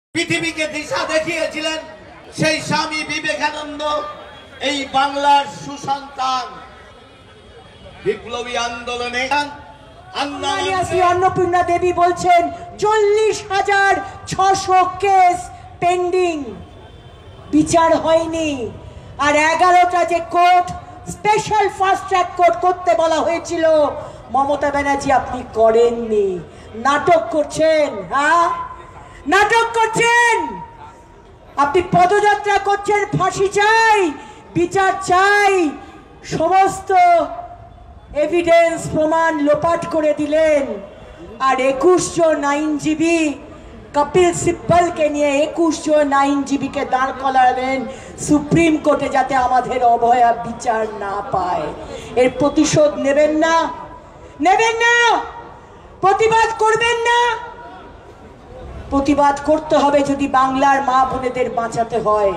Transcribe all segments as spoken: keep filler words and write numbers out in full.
পৃথিবীকে দিশা দেখিয়েছিলেন সেই স্বামী বিবেকানন্দ। এই বাংলার সুসন্তান বিপ্লবী আন্দোলনে অন্নপূর্ণা দেবী বলছেন চল্লিশ হাজার ছশো কেস পেন্ডিং, বিচার হয়নি। আর এগারোটা যে court special fast track court করতে বলা হয়েছিল, মমতা ব্যানার্জি আপনি করেননি। নাটক করছেন, হ্যাঁ নাটক করছেন। আপনি পদযাত্রা করছেন, ফাঁসি চাই, বিচার চাই, সমস্ত এভিডেন্স প্রমাণ লোপাট করে দিলেন। আর একুশ জন আইনজীবী কপিল সিব্বলকে নিয়ে একুশ জন আইনজীবীকে দাঁড় করালেন সুপ্রিম কোর্টে, যাতে আমাদের অভয়া বিচার না পায়। এর প্রতিশোধ নেবেন না, নেবেন না, প্রতিবাদ করবেন না। প্রতিবাদ করতে হবে যদি বাংলার মা বোনেদের বাঁচাতে হয়।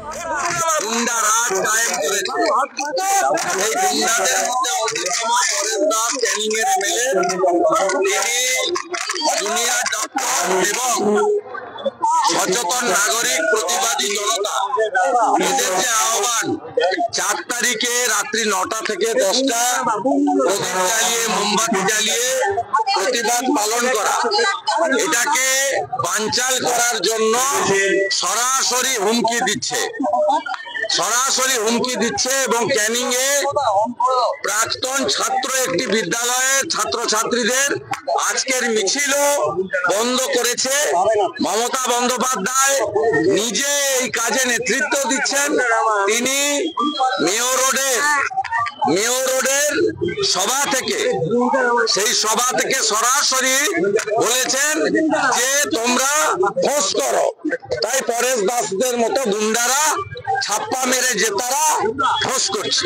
সচেতন নাগরিক প্রতিবাদী জনতা এদের যে আহ্বান, চার তারিখে রাত্রি নটা থেকে দশটা প্রদীপ জ্বালিয়ে মোমবাতি জ্বালিয়ে প্রতিবাদ পালন করা, এটাকে বানচাল করার জন্য সরাসরি হুমকি দিচ্ছে সরাসরি হুমকি দিচ্ছে এবং ক্যানিং এ প্রাক্তন ছাত্র একটি বিদ্যালয়ের ছাত্রছাত্রীদের আজকের মিছিলও বন্ধ করেছে। মমতা বন্দ্যোপাধ্যায় নিজে এই কাজে নেতৃত্ব দিচ্ছেন। তিনি মেয়র রোডের মেয়র রোডের সভা থেকে সেই সভা থেকে সরাসরি বলেছেন যে তোমরা ফোঁস করো। তাই পরেশ দাসদের মতো গুন্ডারা ছাপ্পা মেরে জেতারা ফোঁস করছে।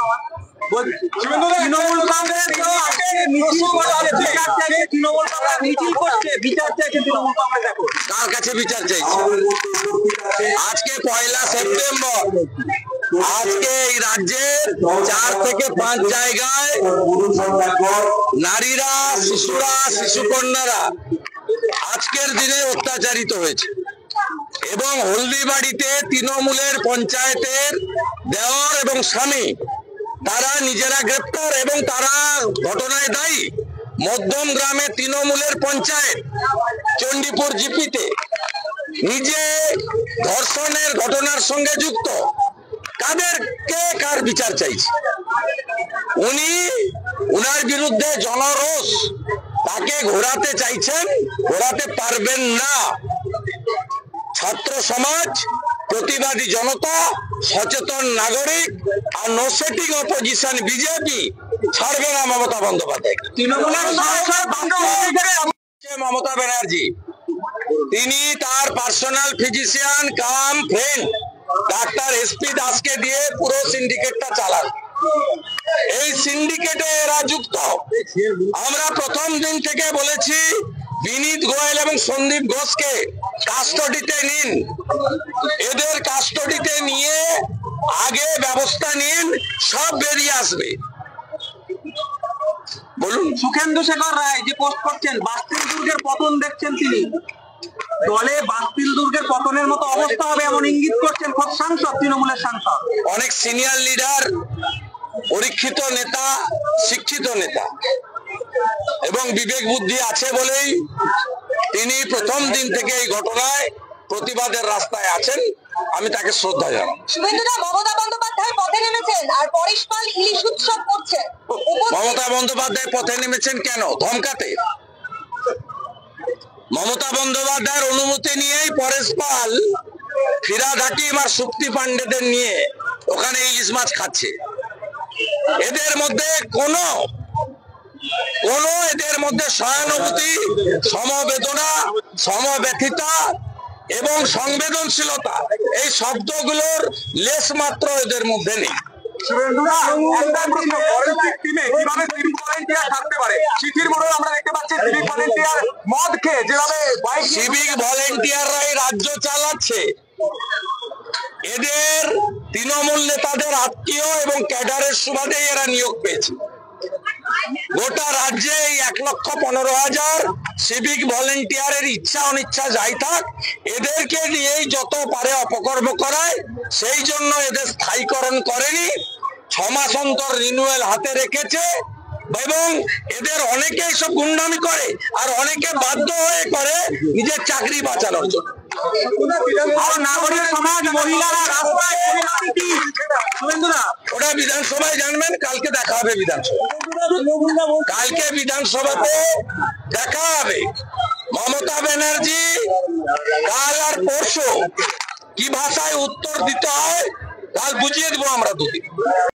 কার কাছে বিচার চাইছে? আজকে পয়লা সেপ্টেম্বর, আজকে এই রাজ্যের চার থেকে পাঁচ জায়গায় নারীরা, শিশুরা, শিশুকন্যারা আজকের দিনে অত্যাচারিত হয়েছে এবং হলদিবাড়িতে তৃণমূলের পঞ্চায়েতের দেওর এবং স্বামী তারা নিজেরা গ্রেপ্তার এবং তারা ঘটনায় দায়ী। মধ্যম গ্রামে তৃণমূলের পঞ্চায়েত চণ্ডীপুর জিপিতে নিজে ধর্ষণের ঘটনার সঙ্গে যুক্ত। কাদের কে কার বিচার চাইছে? উনি উনার বিরুদ্ধে জনরোষ তাকে ঘোরাতে চাইছেন, ঘোরাতে পারবেন না। ছাত্র সমাজ, প্রতিবাদী জনতা, সচেতন নাগরিক আর নো সেটিং অপোজিশন বিজেপি ছাড়বে না মমতা বন্দ্যোপাধ্যায়। মমতা ব্যানার্জি তিনি তার personal physician cum friend doctor SP দাসকে দিয়ে পুরো সিন্ডিকেটটা চালান। এই সিন্ডিকেটে এরা যুক্ত। আমরা প্রথম দিন থেকে বলেছি বিনীত গোয়েল এবং সন্দীপ ঘোষকে কাস্টডিতে নিন, এদের কাস্টডিতে নিয়ে আগে ব্যবস্থা নিন, সব বেরিয়ে আসবে। বলুন। সুখেন্দু শেখর রায় যে পোস্ট করছেন বাস্তিল দুর্গের পতন দেখছেন, তিনি দলে বাস্তিল দুর্গের পতনের মতো অবস্থা হবে এমন ইঙ্গিত করছেন খোদ সাংসদ, তৃণমূলের সাংসদ। অনেক সিনিয়র লিডার, পরীক্ষিত নেতা, শিক্ষিত নেতা এবং বিবেক বুদ্ধি আছে বলেই তিনি প্রথম দিন থেকে এই ঘটনায় প্রতিবাদের রাস্তায় আছেন। আমি তাকে শ্রদ্ধা জানাই। শুভেন্দুদা, মমতা বন্দ্যোপাধ্যায় পথে নেমেছেন আর পরেশ পাল ইলিশ উৎসব করছে। মমতা বন্দ্যোপাধ্যায় পথে নেমেছেন কেন? ধমকাতে। মমতা বন্দ্যোপাধ্যায়ের অনুমতি নিয়েই পরেশ পাল ফিরাদ হাকিম আর শক্তি পান্ডেদের নিয়ে ওখানে ইলিশ মাছ খাচ্ছে। এদের মধ্যে কোনো কোনো এদের মধ্যে সহানুভূতি, সমবেদনা, সমব্যথিতা এবং সংবেদনশীলতা এই শব্দগুলোর লেশ মাত্র এদের মধ্যে নেই। সিভিক ভলেন্টিয়াররাই রাজ্য চালাচ্ছে। এদের তৃণমূল নেতাদের আত্মীয় এবং ক্যাডারের সুবাদে এরা নিয়োগ পেয়েছে। গোটা রাজ্যে এই এক লক্ষ পনেরো হাজার সিভিক ভলেন্টিয়ারের ইচ্ছা অনিচ্ছা যাই থাক, এদেরকে দিয়েই যত পারে অপকর্ম করায়, সেই জন্য এদের স্থায়ীকরণ করেনি, ছ মাস অন্তর রিনিউয়াল হাতে রেখেছে এবং এদের অনেকে সব গুন্ডামি করে আর অনেকে বাধ্য হয়ে করে নিজের চাকরি বাঁচানোর জন্য। আর নাগরিক সমাজ, মহিলারা রাস্তায় পরিণতি কি? শুভেন্দুদা, ওটা বিধানসভায় জানবেন, কালকে দেখা হবে বিধানসভা, কালকে বিধানসভাতে দেখা হবে। মমতা ব্যানার্জি কাল আর পরশু কি ভাষায় উত্তর দিতে হয় কাল বুঝিয়ে দেবো আমরা দুদিন।